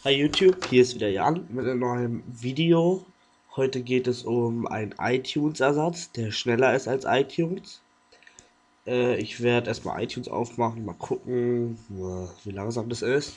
Hi YouTube, hier ist wieder Jan mit einem neuen Video. Heute geht es um einen iTunes-Ersatz, der schneller ist als iTunes. Ich werde erstmal iTunes aufmachen, mal gucken, wie langsam das ist.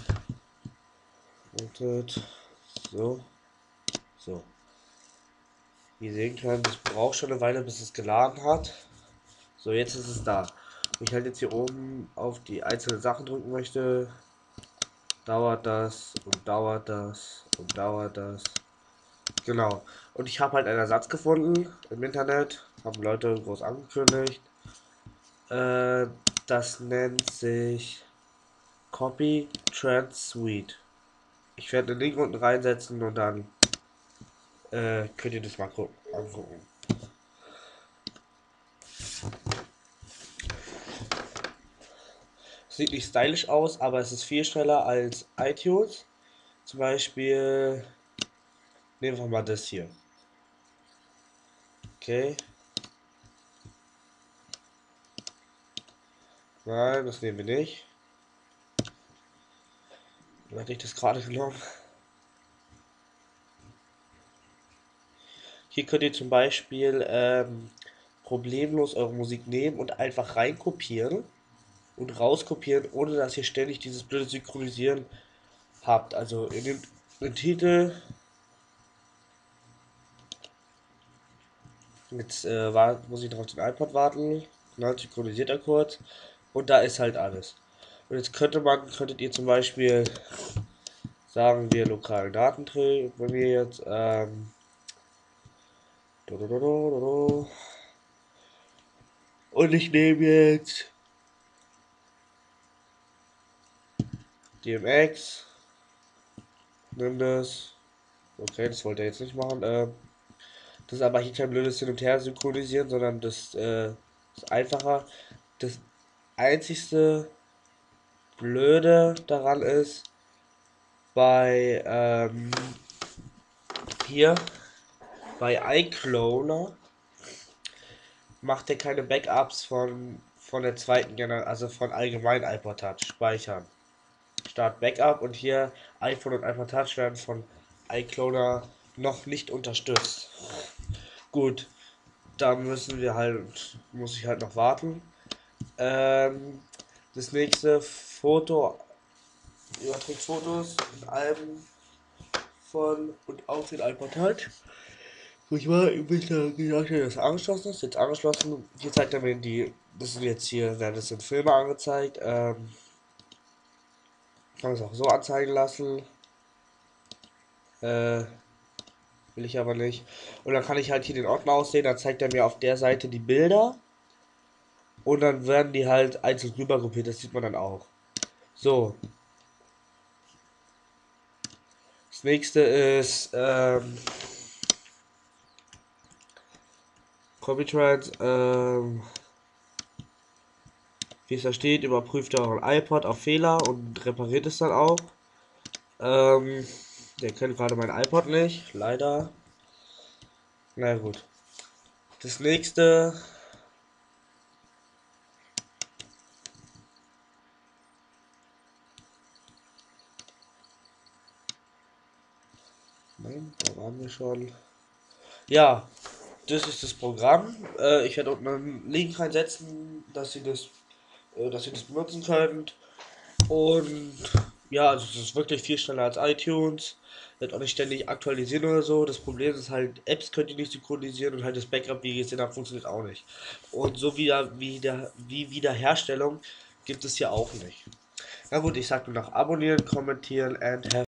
Wartet. So, so. Wie ihr sehen könnt, das braucht schon eine Weile, bis es geladen hat. So, jetzt ist es da. Wenn ich halt jetzt hier oben auf die einzelnen Sachen drücken möchte, dauert das und dauert das und dauert das. Genau. Und ich habe halt einen Ersatz gefunden im Internet. Haben Leute groß angekündigt. Äh, Das nennt sich Copy Trans Suite. Ich werde den Link unten reinsetzen und dann könnt ihr das mal angucken. Sieht nicht stylisch aus, aber es ist viel schneller als iTunes. Zum Beispiel nehmen wir mal das hier. Okay. Nein, das nehmen wir nicht. Dann hatte ich das gerade genommen. Hier könnt ihr zum Beispiel problemlos eure Musik nehmen und einfach reinkopieren und rauskopieren, ohne dass ihr ständig dieses blöde Synchronisieren habt. Also ihr nehmt den Titel, jetzt muss ich noch auf den iPod warten, dann synchronisiert er kurz und da ist halt alles. Und jetzt könntet ihr zum Beispiel sagen wir lokalen Datenträger, wenn wir jetzt und ich nehme jetzt DMX, nimm das. Okay, das wollte er jetzt nicht machen. Das ist aber hier kein blödes Hin und Her synchronisieren, sondern das ist einfacher. Das einzigste Blöde daran ist, bei hier bei iCloner macht er keine Backups von der zweiten Generation, also von allgemein iPod Touch speichern. Start Backup und hier iPhone und iPod Touch werden von iCloner noch nicht unterstützt. Gut, da muss ich halt noch warten. Ähm, Das nächste Foto überträgt Fotos in Alben von und auf den iPod Touch. Wo ich mal gesagt, das angeschlossen ist, jetzt angeschlossen. Hier zeigt er mir das sind jetzt hier, werden das sind Filme angezeigt. Kann es auch so anzeigen lassen. Will ich aber nicht. Und dann kann ich halt hier den Ordner aussehen, dann zeigt er mir auf der Seite die Bilder. Und dann werden die halt einzeln rübergruppiert, das sieht man dann auch. So. Das nächste ist Copytrans, wie es da steht, überprüft euren iPod auf Fehler und repariert es dann auch. Der kennt gerade mein iPod nicht, leider. Na gut. Das nächste. Nein, da waren wir schon. Ja, das ist das Programm. Ich werde unten einen Link reinsetzen, dass ihr das benutzen könnt. Und ja, also es ist wirklich viel schneller als iTunes. Wird auch nicht ständig aktualisieren oder so. Das Problem ist halt, Apps könnt ihr nicht synchronisieren und halt das Backup, wie ihr gesehen habt, funktioniert auch nicht. Und so wie Wiederherstellung gibt es hier auch nicht. Na gut, ich sag nur noch abonnieren, kommentieren and have